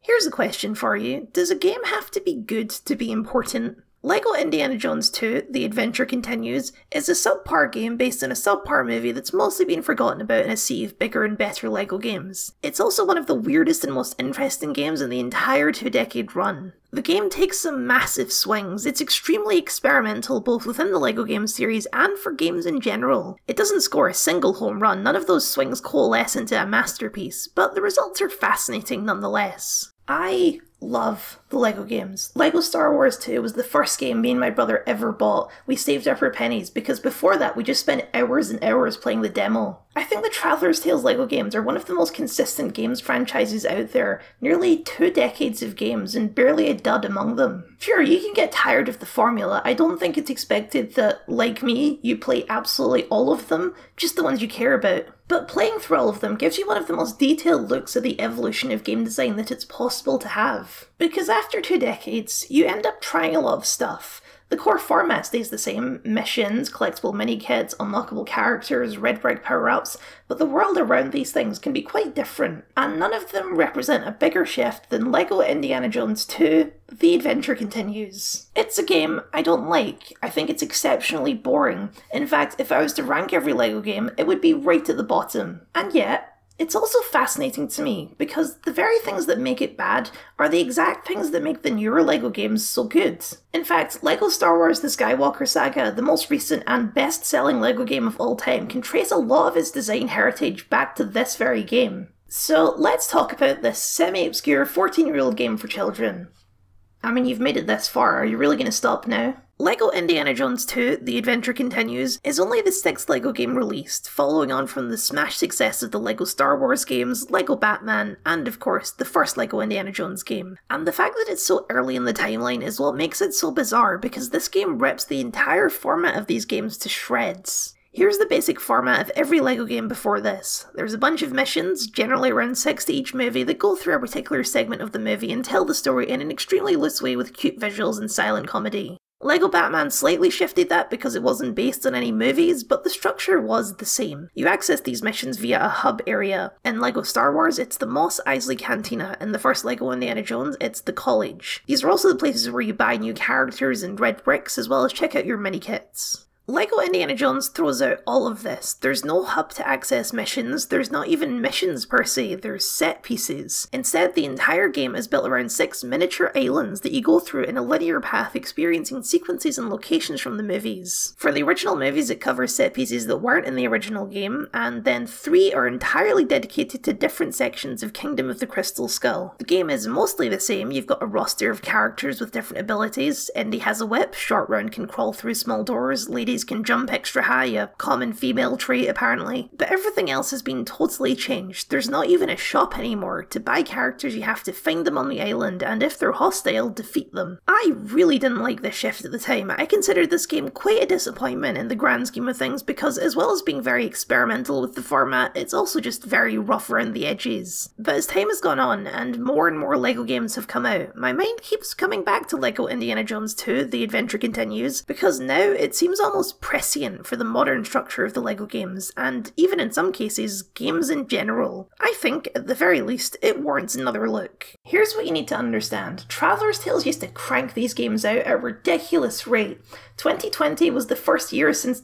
Here's a question for you. Does a game have to be good to be important? LEGO Indiana Jones 2, The Adventure Continues, is a subpar game based on a subpar movie that's mostly been forgotten about in a sea of bigger and better LEGO games. It's also one of the weirdest and most interesting games in the entire 2-decade run. The game takes some massive swings. It's extremely experimental both within the LEGO game series and for games in general. It doesn't score a single home run, none of those swings coalesce into a masterpiece, but the results are fascinating nonetheless. I love the LEGO games. LEGO Star Wars 2 was the first game me and my brother ever bought. We saved up our pennies because before that we just spent hours and hours playing the demo. I think the Traveller's Tales LEGO games are one of the most consistent games franchises out there. Nearly 2 decades of games and barely a dud among them. Sure, you can get tired of the formula. I don't think it's expected that, like me, you play absolutely all of them, just the ones you care about. But playing through all of them gives you one of the most detailed looks at the evolution of game design that it's possible to have. Because after 2 decades, you end up trying a lot of stuff. The core format stays the same: missions, collectible mini-kits, unlockable characters, red brick power-ups, but the world around these things can be quite different, and none of them represent a bigger shift than LEGO Indiana Jones 2, The Adventure Continues. It's a game I don't like. I think it's exceptionally boring. In fact, if I was to rank every LEGO game, it would be right at the bottom. And yet, it's also fascinating to me, because the very things that make it bad are the exact things that make the newer LEGO games so good. In fact, LEGO Star Wars The Skywalker Saga, the most recent and best-selling LEGO game of all time, can trace a lot of its design heritage back to this very game. So let's talk about this semi-obscure 14-year-old game for children. I mean, you've made it this far, are you really going to stop now? LEGO Indiana Jones 2, The Adventure Continues, is only the 6th LEGO game released, following on from the smash success of the LEGO Star Wars games, LEGO Batman, and of course, the first LEGO Indiana Jones game. And the fact that it's so early in the timeline is what makes it so bizarre, because this game rips the entire format of these games to shreds. Here's the basic format of every LEGO game before this. There's a bunch of missions, generally around 6 to each movie, that go through a particular segment of the movie and tell the story in an extremely loose way with cute visuals and silent comedy. LEGO Batman slightly shifted that because it wasn't based on any movies, but the structure was the same. You access these missions via a hub area. In LEGO Star Wars, it's the Mos Eisley Cantina. In the first LEGO Indiana Jones, it's the college. These are also the places where you buy new characters and red bricks, as well as check out your mini-kits. LEGO Indiana Jones throws out all of this. There's no hub to access missions, there's not even missions per se, there's set pieces. Instead, the entire game is built around 6 miniature islands that you go through in a linear path, experiencing sequences and locations from the movies. For the original movies, it covers set pieces that weren't in the original game, and then 3 are entirely dedicated to different sections of Kingdom of the Crystal Skull. The game is mostly the same. You've got a roster of characters with different abilities. Indy has a whip, Short Round can crawl through small doors, ladies can jump extra high, a common female trait apparently. But everything else has been totally changed. There's not even a shop anymore. To buy characters you have to find them on the island, and if they're hostile, defeat them. I really didn't like this shift at the time. I considered this game quite a disappointment in the grand scheme of things because as well as being very experimental with the format, it's also just very rough around the edges. But as time has gone on and more LEGO games have come out, my mind keeps coming back to LEGO Indiana Jones 2, The Adventure Continues, because now it seems almost prescient for the modern structure of the LEGO games, and even in some cases, games in general. I think, at the very least, it warrants another look. Here's what you need to understand. Traveller's Tales used to crank these games out at a ridiculous rate. 2020 was the first year since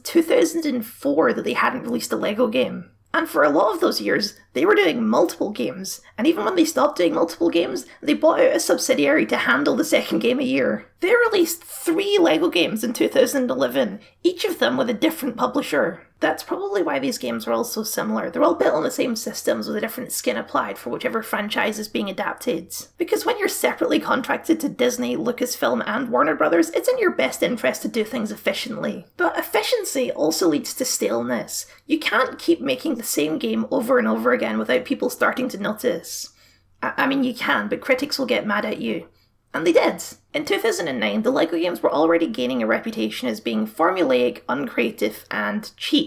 2004 that they hadn't released a LEGO game. And for a lot of those years, they were doing multiple games, and even when they stopped doing multiple games, they bought out a subsidiary to handle the second game a year. They released 3 LEGO games in 2011, each of them with a different publisher. That's probably why these games are all so similar. They're all built on the same systems with a different skin applied for whichever franchise is being adapted. Because when you're separately contracted to Disney, Lucasfilm and Warner Brothers, it's in your best interest to do things efficiently. But efficiency also leads to staleness. You can't keep making the same game over and over again without people starting to notice. I mean, you can, but critics will get mad at you. And they did. In 2009, the LEGO games were already gaining a reputation as being formulaic, uncreative, and cheap.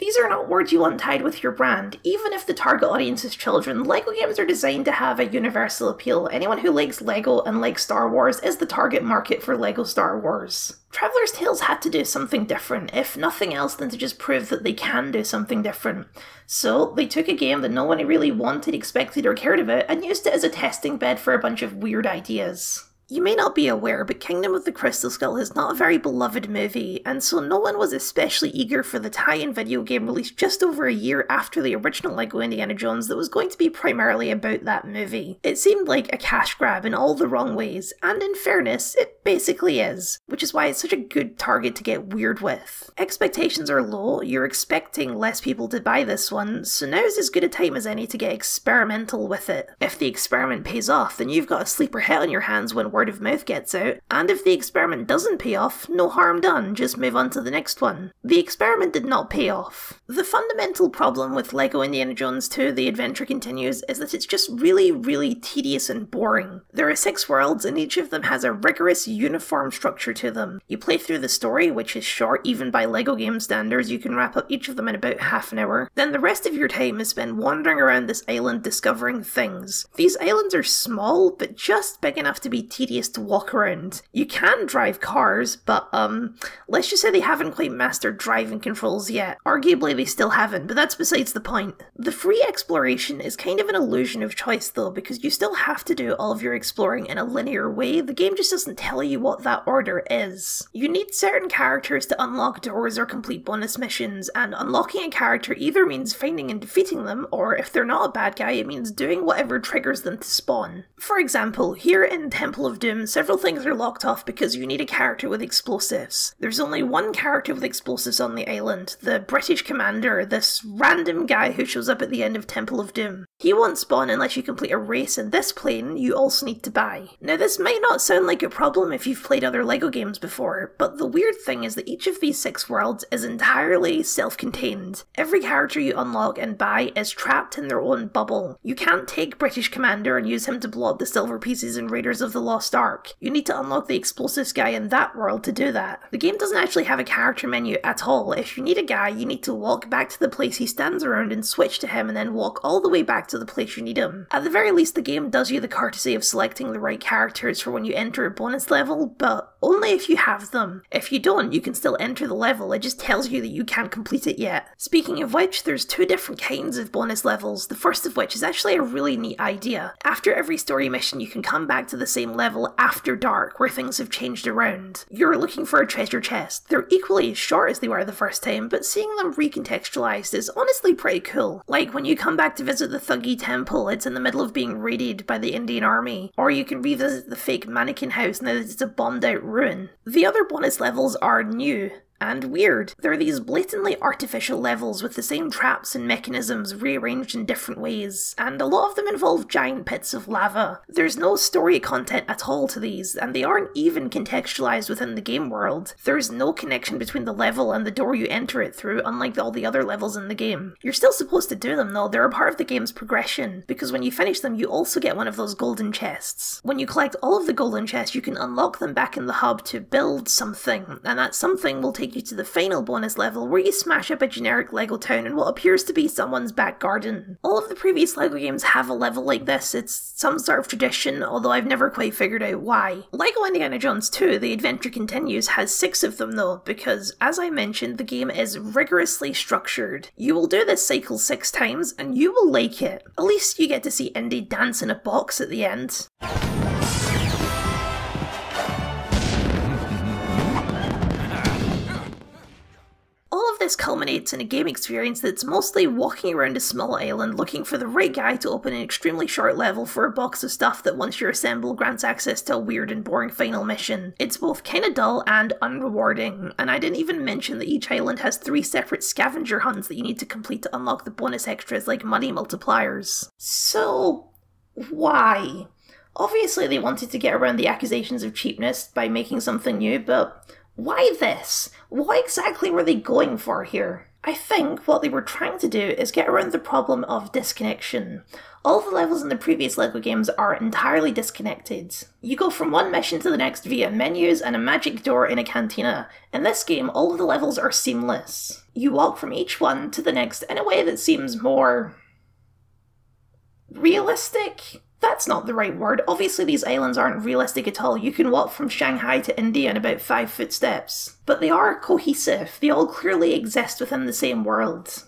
These are not words you want tied with your brand. Even if the target audience is children, LEGO games are designed to have a universal appeal. Anyone who likes LEGO and likes Star Wars is the target market for LEGO Star Wars. Traveller's Tales had to do something different, if nothing else than to just prove that they can do something different. So they took a game that no one really wanted, expected, or cared about and used it as a testing bed for a bunch of weird ideas. You may not be aware, but Kingdom of the Crystal Skull is not a very beloved movie, and so no one was especially eager for the tie-in video game released just over a year after the original LEGO Indiana Jones that was going to be primarily about that movie. It seemed like a cash grab in all the wrong ways, and in fairness, it basically is, which is why it's such a good target to get weird with. Expectations are low, you're expecting less people to buy this one, so now's as good a time as any to get experimental with it. If the experiment pays off, then you've got a sleeper hit on your hands when word of mouth gets out, and if the experiment doesn't pay off, no harm done, just move on to the next one. The experiment did not pay off. The fundamental problem with LEGO Indiana Jones 2 The Adventure Continues is that it's just really tedious and boring. There are 6 worlds and each of them has a rigorous, uniform structure to them. You play through the story, which is short even by LEGO game standards, you can wrap up each of them in about half an hour. Then the rest of your time is spent wandering around this island discovering things. These islands are small, but just big enough to be tedious to walk around. You can drive cars, but let's just say they haven't quite mastered driving controls yet. Arguably they still haven't, but that's besides the point. The free exploration is kind of an illusion of choice though, because you still have to do all of your exploring in a linear way. The game just doesn't tell you what that order is. You need certain characters to unlock doors or complete bonus missions, and unlocking a character either means finding and defeating them, or if they're not a bad guy, it means doing whatever triggers them to spawn. For example, here in Temple of Doom, several things are locked off because you need a character with explosives. There's only one character with explosives on the island, the British commander, this random guy who shows up at the end of Temple of Doom. He won't spawn unless you complete a race in this plane you also need to buy. Now this might not sound like a problem if you've played other LEGO games before, but the weird thing is that each of these 6 worlds is entirely self-contained. Every character you unlock and buy is trapped in their own bubble. You can't take British Commander and use him to blow up the silver pieces in Raiders of the Lost Ark. You need to unlock the explosives guy in that world to do that. The game doesn't actually have a character menu at all. If you need a guy, you need to walk back to the place he stands around and switch to him and then walk all the way back to the place you need him. At the very least, the game does you the courtesy of selecting the right characters for when you enter a bonus level, but only if you have them. If you don't, you can still enter the level, it just tells you that you can't complete it yet. Speaking of which, there's 2 different kinds of bonus levels, the first of which is actually a really neat idea. After every story mission, you can come back to the same level after dark, where things have changed around. You're looking for a treasure chest. They're equally as short as they were the first time, but seeing them recontextualized is honestly pretty cool. Like when you come back to visit the Thuggee Temple, it's in the middle of being raided by the Indian army, or you can revisit the fake mannequin house now that it's a bombed out ruin. The other bonus levels are new and weird. There are these blatantly artificial levels with the same traps and mechanisms rearranged in different ways, and a lot of them involve giant pits of lava. There's no story content at all to these, and they aren't even contextualized within the game world. There's no connection between the level and the door you enter it through, unlike all the other levels in the game. You're still supposed to do them though, they're a part of the game's progression, because when you finish them you also get one of those golden chests. When you collect all of the golden chests you can unlock them back in the hub to build something, and that something will take you to the final bonus level where you smash up a generic LEGO town in what appears to be someone's back garden. All of the previous LEGO games have a level like this, it's some sort of tradition, although I've never quite figured out why. LEGO Indiana Jones 2 The Adventure Continues has 6 of them though, because as I mentioned, the game is rigorously structured. You will do this cycle 6 times and you will like it. At least you get to see Indy dance in a box at the end. All of this culminates in a game experience that's mostly walking around a small island looking for the right guy to open an extremely short level for a box of stuff that once you're assembled grants access to a weird and boring final mission. It's both kinda dull and unrewarding, and I didn't even mention that each island has 3 separate scavenger hunts that you need to complete to unlock the bonus extras like money multipliers. So, why? Obviously they wanted to get around the accusations of cheapness by making something new, but why this? What exactly were they going for here? I think what they were trying to do is get around the problem of disconnection. All the levels in the previous LEGO games are entirely disconnected. You go from one mission to the next via menus and a magic door in a cantina. In this game, all of the levels are seamless. You walk from each one to the next in a way that seems more realistic? That's not the right word. Obviously these islands aren't realistic at all. You can walk from Shanghai to India in about 5 footsteps. But they are cohesive. They all clearly exist within the same world.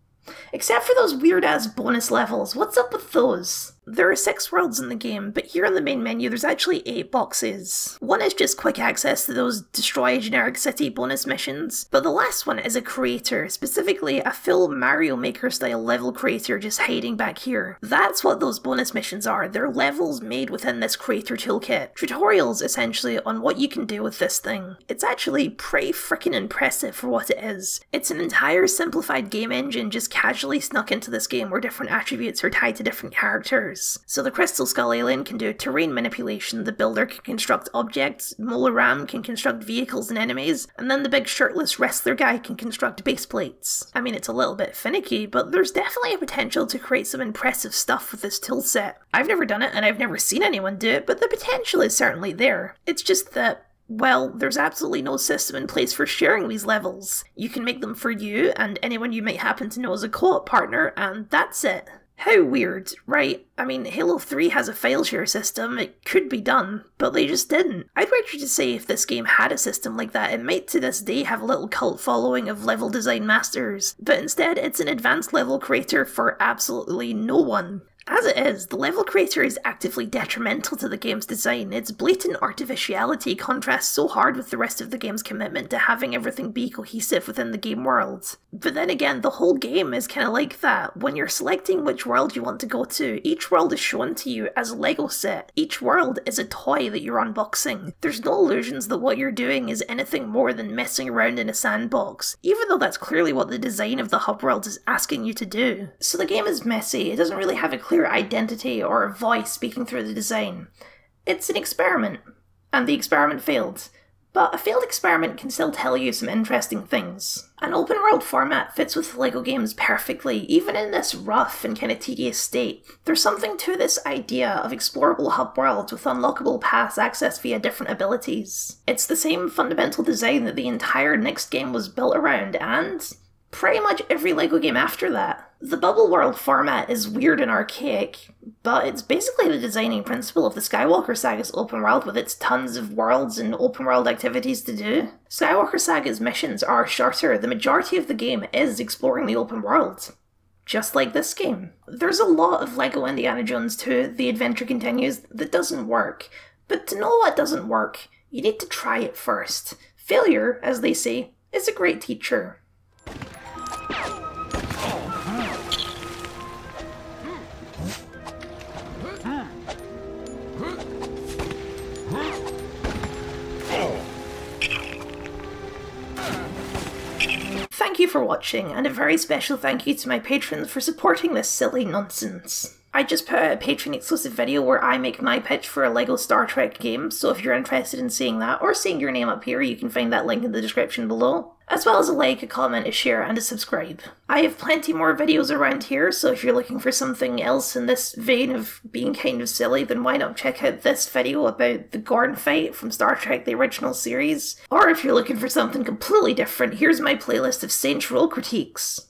Except for those weird-ass bonus levels. What's up with those? There are 6 worlds in the game, but here in the main menu there's actually 8 boxes. One is just quick access to those destroy a generic city bonus missions, but the last one is a creator, specifically a full Mario Maker style level creator just hiding back here. That's what those bonus missions are. They're levels made within this creator toolkit. Tutorials, essentially, on what you can do with this thing. It's actually pretty freaking impressive for what it is. It's an entire simplified game engine just casually snuck into this game where different attributes are tied to different characters. So the Crystal Skull alien can do terrain manipulation, the Builder can construct objects, Mola Ram can construct vehicles and enemies, and then the big shirtless wrestler guy can construct base plates. I mean, it's a little bit finicky, but there's definitely a potential to create some impressive stuff with this toolset. I've never done it and I've never seen anyone do it, but the potential is certainly there. It's just that, well, there's absolutely no system in place for sharing these levels. You can make them for you and anyone you might happen to know as a co-op partner, and that's it. How weird, right? I mean, Halo 3 has a file share system, it could be done, but they just didn't. I'd venture to say if this game had a system like that, it might to this day have a little cult following of level design masters, but instead it's an advanced level creator for absolutely no one. As it is, the level creator is actively detrimental to the game's design. Its blatant artificiality contrasts so hard with the rest of the game's commitment to having everything be cohesive within the game world. But then again, the whole game is kind of like that. When you're selecting which world you want to go to, each world is shown to you as a Lego set. Each world is a toy that you're unboxing. There's no illusions that what you're doing is anything more than messing around in a sandbox, even though that's clearly what the design of the hub world is asking you to do. So the game is messy, it doesn't really have a clear identity or a voice speaking through the design. It's an experiment, and the experiment failed. But a failed experiment can still tell you some interesting things. An open world format fits with LEGO games perfectly, even in this rough and kind of tedious state. There's something to this idea of explorable hub worlds with unlockable paths accessed via different abilities. It's the same fundamental design that the entire next game was built around, and pretty much every LEGO game after that. The bubble world format is weird and archaic, but it's basically the designing principle of the Skywalker Saga's open world with its tons of worlds and open world activities to do. Skywalker Saga's missions are shorter, the majority of the game is exploring the open world. Just like this game. There's a lot of LEGO Indiana Jones 2, The Adventure Continues, that doesn't work, but to know what doesn't work, you need to try it first. Failure, as they say, is a great teacher. Thank you for watching, and a very special thank you to my patrons for supporting this silly nonsense. I just put out a Patreon exclusive video where I make my pitch for a LEGO Star Trek game, so if you're interested in seeing that, or seeing your name up here, you can find that link in the description below. As well as a like, a comment, a share, and a subscribe. I have plenty more videos around here, so if you're looking for something else in this vein of being kind of silly, then why not check out this video about the Gorn fight from Star Trek the original series? Or if you're looking for something completely different, here's my playlist of Saints Row critiques.